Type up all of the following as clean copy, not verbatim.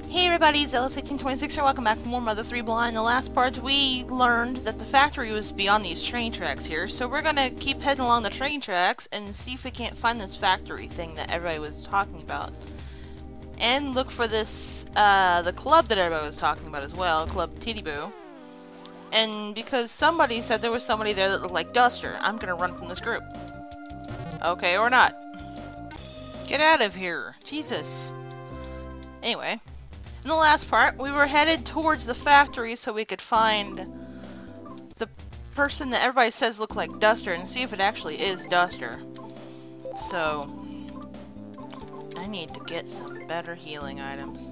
Hey everybody, Zealous1826 here, welcome back for more Mother 3 Blind. In the last part we learned that the factory was beyond these train tracks here, so we're gonna keep heading along the train tracks and see if we can't find this factory thing that everybody was talking about. And look for this, the club that everybody was talking about as well, Club Titty-Boo. And because somebody said there was somebody there that looked like Duster, I'm gonna run from this group. Okay, or not. Get out of here, Jesus. Anyway. In the last part, we were headed towards the factory so we could find the person that everybody says looked like Duster and see if it actually is Duster. So, I need to get some better healing items.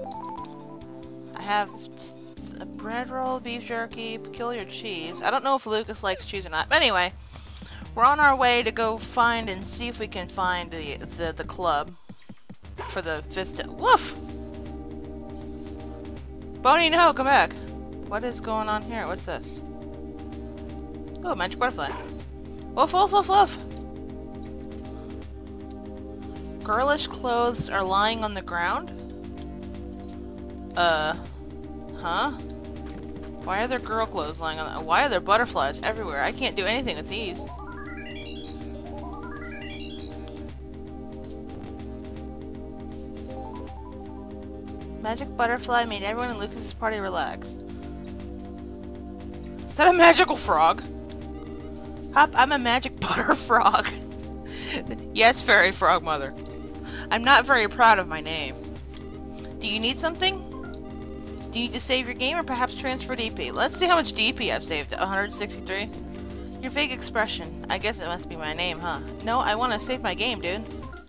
I have a bread roll, beef jerky, peculiar cheese. I don't know if Lucas likes cheese or not, but anyway, we're on our way to go find and see if we can find the club for the 5th Woof! Boney, no, come back. What is going on here? What's this? Oh, magic butterfly. Woof, woof, woof, woof. Girlish clothes are lying on the ground? Huh? Why are there girl clothes lying on the— why are there butterflies everywhere? I can't do anything with these. Magic butterfly made everyone in Lucas's party relax. Is that a magical frog? Hop, I'm a magic butter frog. Yes, fairy frog mother. I'm not very proud of my name. Do you need something? Do you need to save your game or perhaps transfer DP? Let's see how much DP I've saved. 163? Your vague expression. I guess it must be my name, huh? No, I want to save my game, dude.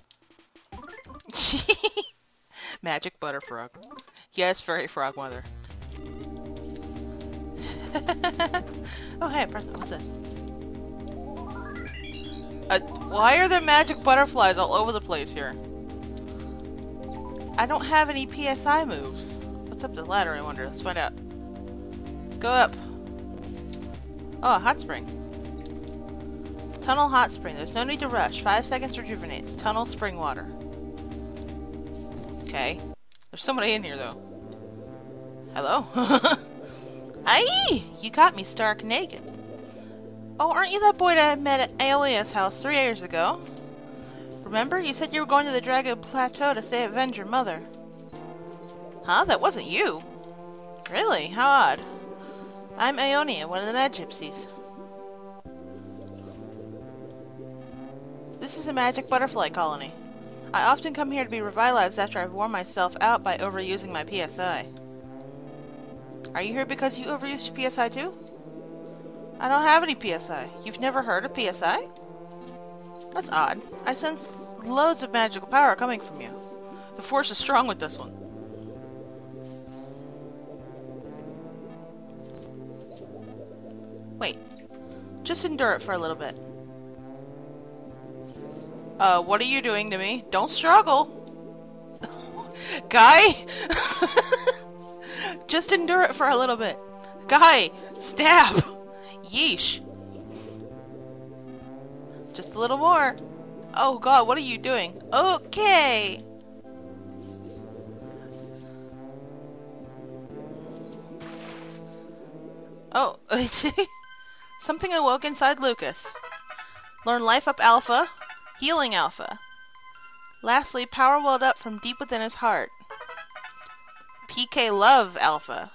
Magic butter frog. Yes, fairy frog mother. Oh hey, press it. What's this? Why are there magic butterflies all over the place here? I don't have any PSI moves. What's up the ladder, I wonder? Let's find out. Let's go up. Oh, a hot spring. Tunnel hot spring. There's no need to rush. 5 seconds rejuvenates. Tunnel spring water. Okay. There's somebody in here, though. Hello? Aye! You got me stark naked. Oh, aren't you that boy that I met at Aeolia's house 3 years ago? Remember? You said you were going to the Dragon Plateau to avenge your mother. Huh? That wasn't you? Really? How odd. I'm Aeonia, one of the Mad Gypsies. This is a magic butterfly colony. I often come here to be revitalized after I've worn myself out by overusing my PSI. Are you here because you overused your PSI too? I don't have any PSI. You've never heard of PSI? That's odd. I sense loads of magical power coming from you. The force is strong with this one. Wait. Just endure it for a little bit. What are you doing to me? Don't struggle! Guy? Just endure it for a little bit. Guy! Stab! Yeesh. Just a little more. Oh god, what are you doing? Okay! Oh, something awoke inside Lucas. Learn Life Up Alpha. Healing Alpha. Lastly, power welled up from deep within his heart. PK Love Alpha.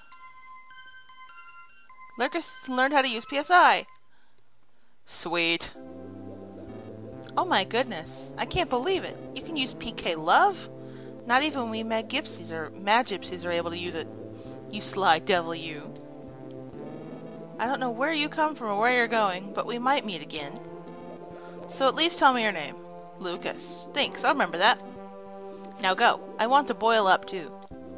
Lucas learned how to use PSI. Sweet. Oh my goodness. I can't believe it. You can use PK Love? Not even we Mad Gypsies are able to use it. You sly devil, you. I don't know where you come from or where you're going, but we might meet again. So at least tell me your name. Lucas. Thanks, I'll remember that. Now go. I want to boil up too.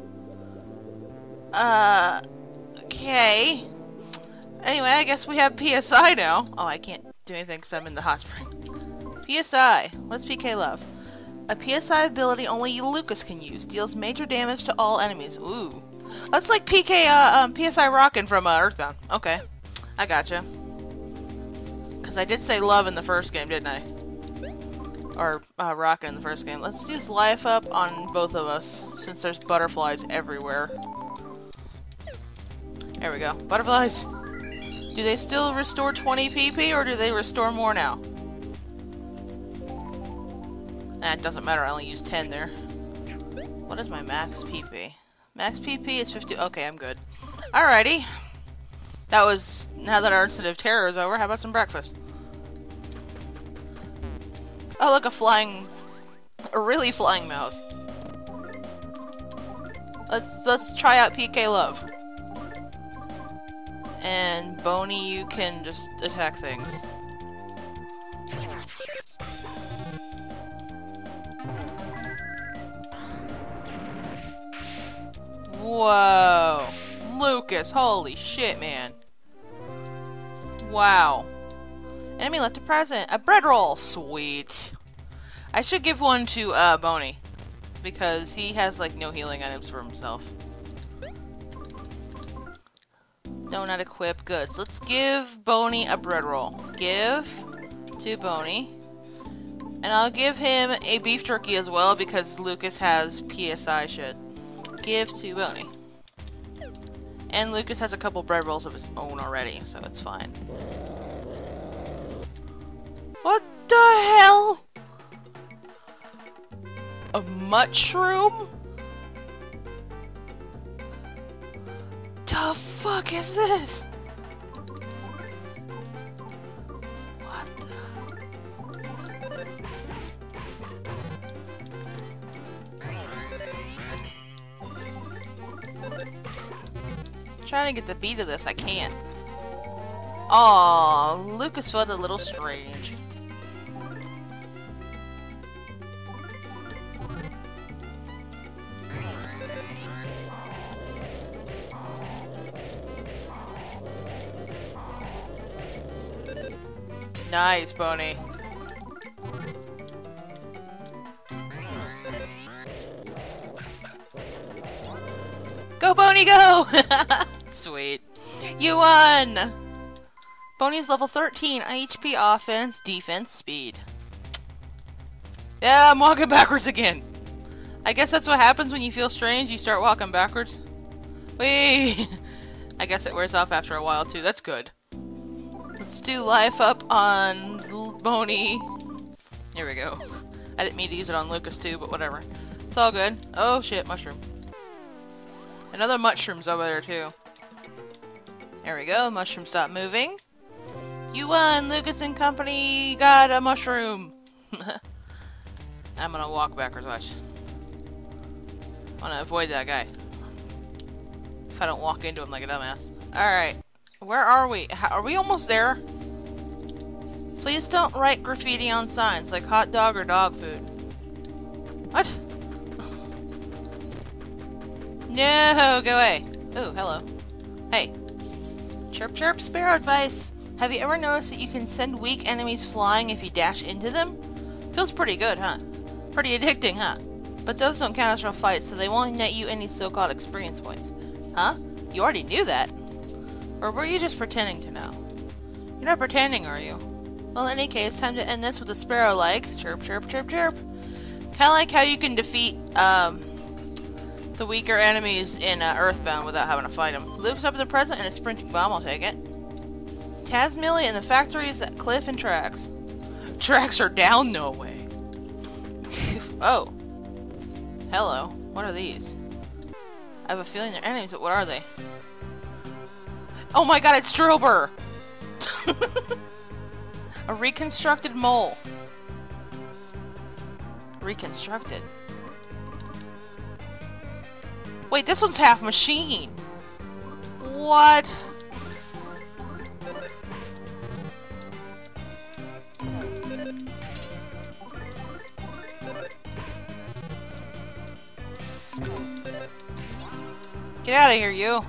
Okay. Anyway, I guess we have PSI now. Oh, I can't do anything because I'm in the hot spring. PSI. What's PK Love? A PSI ability only Lucas can use. Deals major damage to all enemies. Ooh. That's like PSI Rockin' from Earthbound. Okay. I gotcha. Because I did say love in the first game, didn't I? Or Rocket in the first game. Let's use life up on both of us, since there's butterflies everywhere. There we go. Butterflies! Do they still restore 20 PP, or do they restore more now? Nah, it doesn't matter, I only used 10 there. What is my max PP? Max PP is 50. Okay, I'm good. Alrighty. That was... Now that our incident of terror is over, how about some breakfast? Oh, look, a really flying mouse. Let's try out PK Love. And Boney, you can just attack things. Whoa! Lucas, holy shit, man. Wow. Enemy left a present. A bread roll! Sweet. I should give one to, Boney. Because he has, like, no healing items for himself. No, not equip. Good. So let's give Boney a bread roll. Give to Boney. And I'll give him a beef jerky as well, because Lucas has PSI shit. Give to Boney. And Lucas has a couple bread rolls of his own already, so it's fine. What the hell? A mushroom? The fuck is this? What the... Trying to get the beat of this, I can't. Aww, Lucas felt a little strange. Nice, Boney. Go, Boney, go! Sweet. You won! Boney's level 13, HP, offense, defense, speed. Yeah, I'm walking backwards again. I guess that's what happens when you feel strange, you start walking backwards. Whee! I guess it wears off after a while too, that's good. Let's do life up on Boney. Here we go. I didn't mean to use it on Lucas too, but whatever. It's all good. Oh shit, mushroom. Another mushroom's over there too. There we go, mushroom stop moving. You won! Lucas and company got a mushroom! I'm gonna walk backwards, watch. I wanna avoid that guy. If I don't walk into him like a dumbass. Alright. Where are we? Are we almost there? Please don't write graffiti on signs, like hot dog or dog food. What? No, go away. Ooh, hello. Hey. Chirp chirp, sparrow advice. Have you ever noticed that you can send weak enemies flying if you dash into them? Feels pretty good, huh? Pretty addicting, huh? But those don't count as real fights, so they won't net you any so-called experience points. Huh? You already knew that? Or were you just pretending to know? You're not pretending, are you? Well, in any case, time to end this with a sparrow-like. Chirp, chirp, chirp, chirp. Kinda like how you can defeat, the weaker enemies in Earthbound without having to fight them. Luke's up in the present and a sprinting bomb, I'll take it. Tazmillia and the factories at Cliff and Tracks. Tracks are down? No way. Oh. Hello. What are these? I have a feeling they're enemies, but what are they? Oh my god, it's Drober! A reconstructed mole. Reconstructed. Wait, this one's half machine. What? Get out of here, you.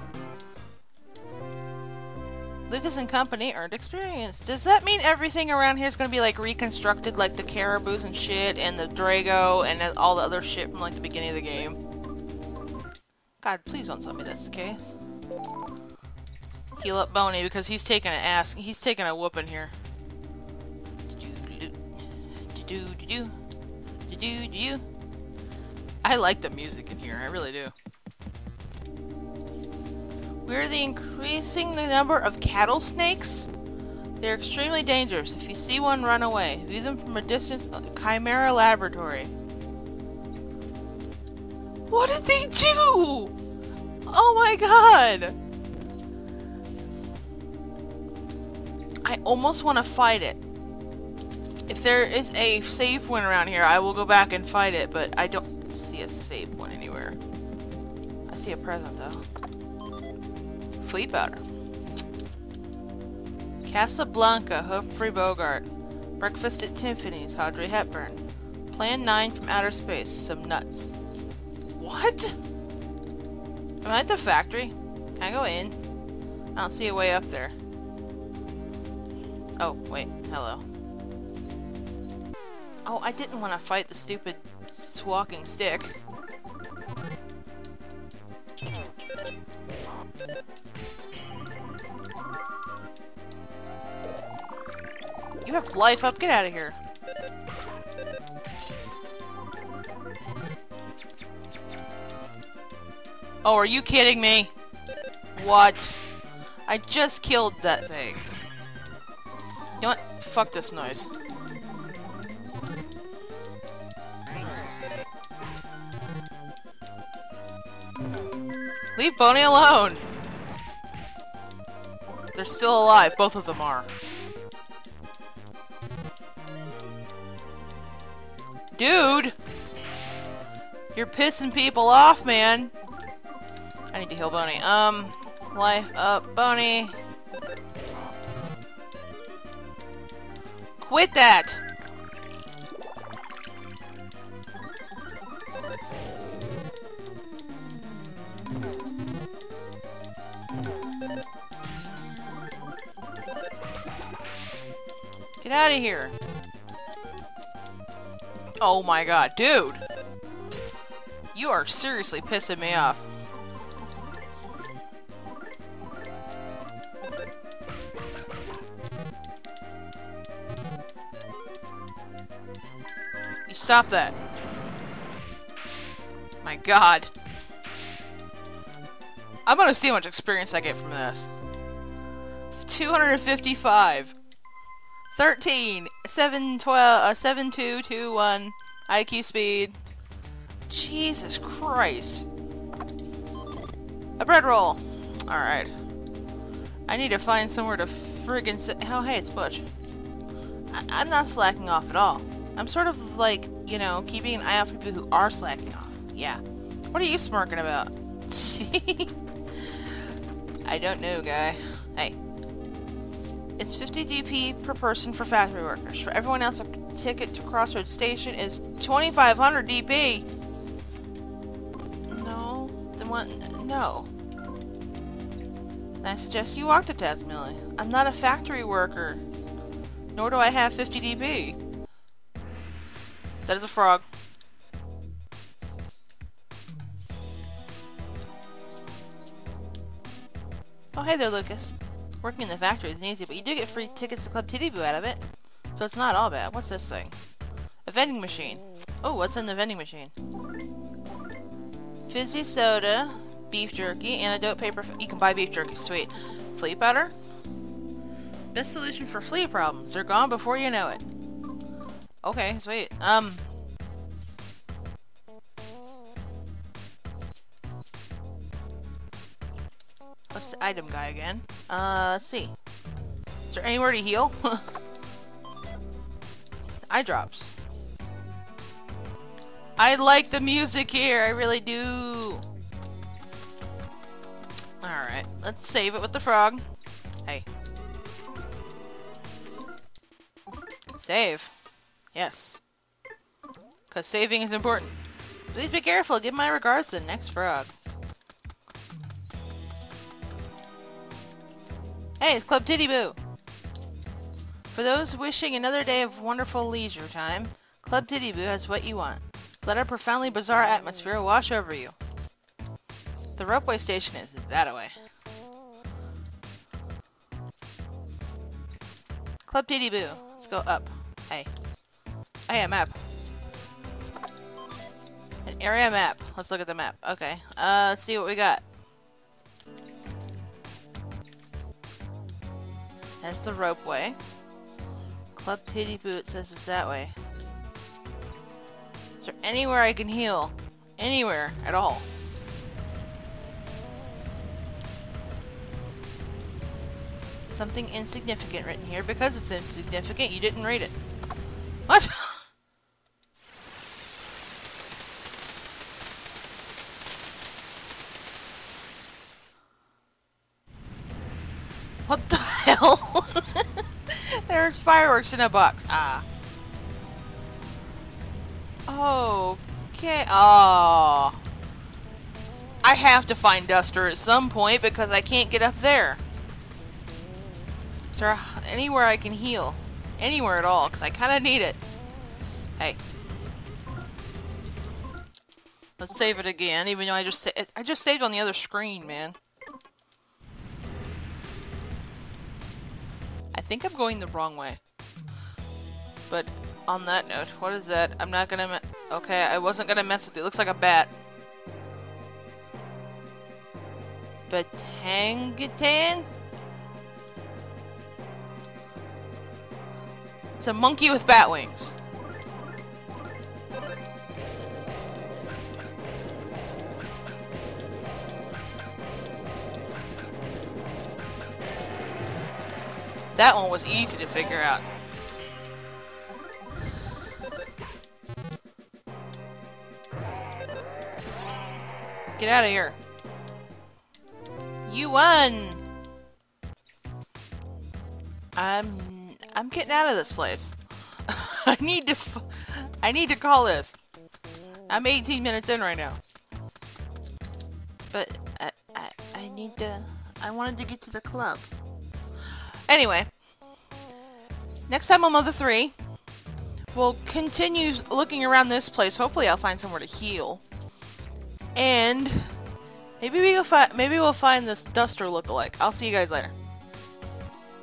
Lucas and company earned experience. Does that mean everything around here is going to be like reconstructed, like the caribous and shit, and the Drago, and all the other shit from like the beginning of the game? God, please don't tell me that's the case. Heal up Boney because he's taking an ass. He's taking a whooping here. Do do do do do do. I like the music in here. I really do. We're increasing the number of cattle snakes. They're extremely dangerous. If you see one, run away. View them from a distance at the Chimera Laboratory. What did they do? Oh my god! I almost want to fight it. If there is a save point around here, I will go back and fight it, but I don't see a save point anywhere. I see a present though. Fleet powder. Casablanca, Humphrey Bogart. Breakfast at Tiffany's, Audrey Hepburn. Plan 9 from outer space, some nuts. What? Am I at the factory? Can I go in? I don't see a way up there. Oh, wait, hello. Oh, I didn't want to fight the stupid walking stick. You have life up, get out of here. Oh, are you kidding me? What? I just killed that thing. You know what? Fuck this noise. Leave Boney alone! They're still alive, both of them are. Dude! You're pissing people off, man! I need to heal Boney. Life up, Boney. Quit that! Get out of here! Oh my god, dude! You are seriously pissing me off. You stop that. My god. I'm gonna see how much experience I get from this. 255. 13, 7, 12, 7, 2, 2, 1, IQ speed. Jesus Christ. A bread roll. Alright. I need to find somewhere to friggin' sit. Oh, hey, it's Butch. I'm not slacking off at all. I'm sort of like, you know, keeping an eye out for people who are slacking off. Yeah. What are you smirking about? I don't know, guy. Hey. It's 50 DP per person for factory workers. For everyone else, a ticket to Crossroads Station is 2,500 DP. No. The one. No. I suggest you walk to Tasmilly. I'm not a factory worker. Nor do I have 50 DP. That is a frog. Oh, hey there, Lucas. Working in the factory isn't easy, but you do get free tickets to Club Titty Boo out of it. So it's not all bad. What's this thing? A vending machine. Oh, what's in the vending machine? Fizzy soda, beef jerky, antidote paper. You can buy beef jerky. Sweet. Flea powder? Best solution for flea problems. They're gone before you know it. Okay, sweet. What's the item guy again? Let's see. Is there anywhere to heal? Eye drops. I like the music here, I really do. Alright, let's save it with the frog. Hey. Save. Yes. Because saving is important. Please be careful, give my regards to the next frog. Hey, it's Club Titty Boo! For those wishing another day of wonderful leisure time, Club Titty Boo has what you want. Let our profoundly bizarre atmosphere wash over you. The ropeway station is that-a-way. Club Titty Boo. Let's go up. Hey. Oh yeah, map. An area map. Let's look at the map. Okay. Let's see what we got. There's the ropeway. Club Titty Boot says it's that way. Is there anywhere I can heal? Anywhere at all? Something insignificant written here. Because it's insignificant, you didn't read it. What? What the hell? There's fireworks in a box. Ah. Okay. Oh. I have to find Duster at some point because I can't get up there. Is there anywhere I can heal? Anywhere at all, because I kind of need it. Hey. Let's save it again, even though I just saved on the other screen, man. I think I'm going the wrong way. But on that note, what is that? I'm not gonna okay, I wasn't gonna mess with it. It looks like a bat. Batangitan? It's a monkey with bat wings. That one was easy to figure out. Get out of here. You won! I'm getting out of this place. I need to call this. I'm 18 minutes in right now. But I wanted to get to the club. Anyway, next time on Mother 3, we'll continue looking around this place. Hopefully I'll find somewhere to heal. And maybe we'll find this Duster lookalike. I'll see you guys later.